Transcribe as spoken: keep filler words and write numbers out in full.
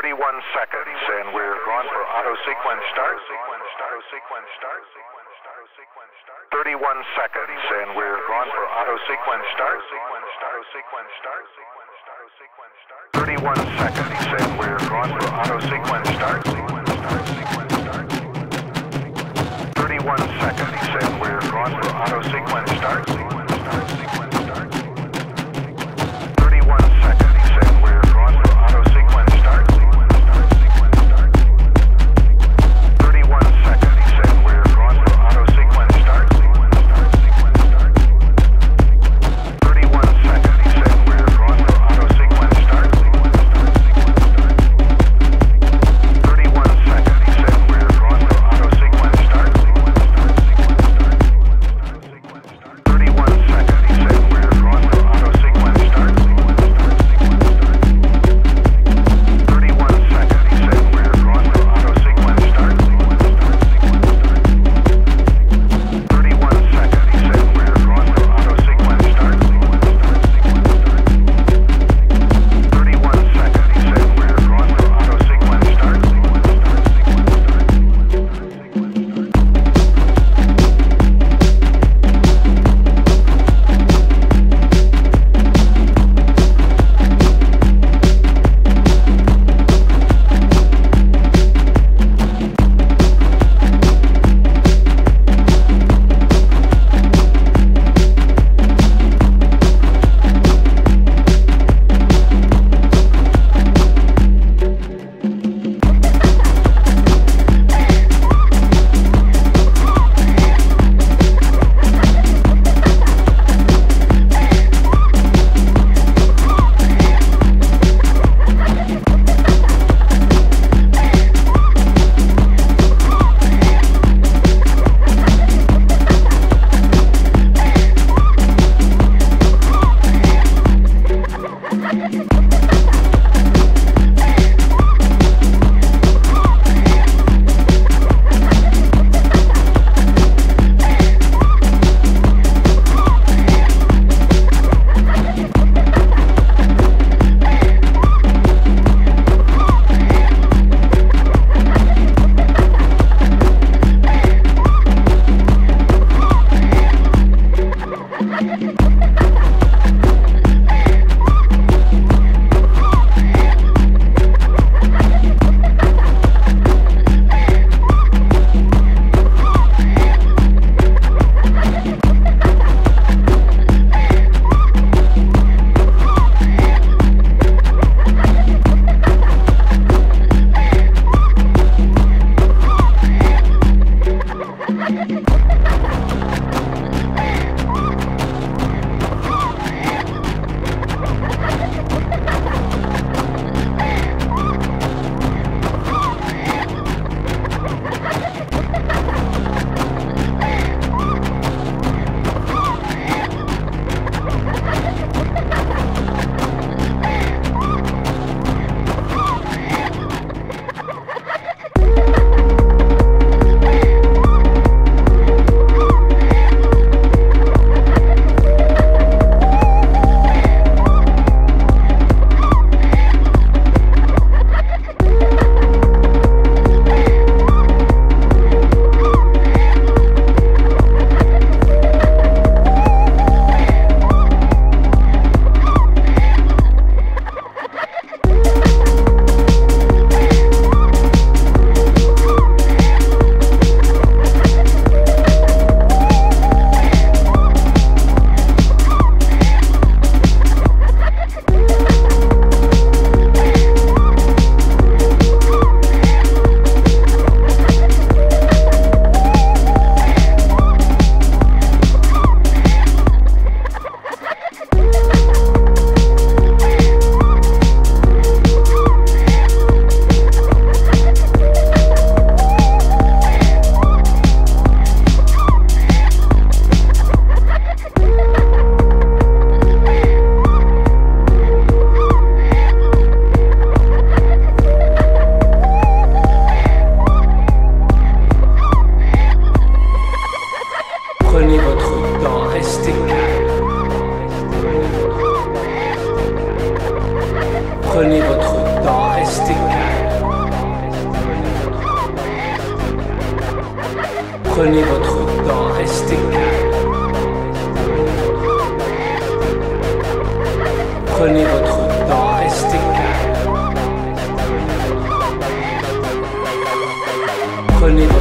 thirty-one seconds, and we're gone for auto sequence start. thirty-one seconds, and we're gone for auto sequence start. thirty-one seconds, and we're gone for auto sequence start. thirty-one seconds, and we're gone for auto sequence start. thirty-one seconds, and we're gone for auto sequence start. thirty-one seconds, and we're gone for auto sequence start. thirty-one seconds, and we're gone for auto sequence start. Prenez votre temps, restez calme. Prenez votre temps, restez calme. Prenez votre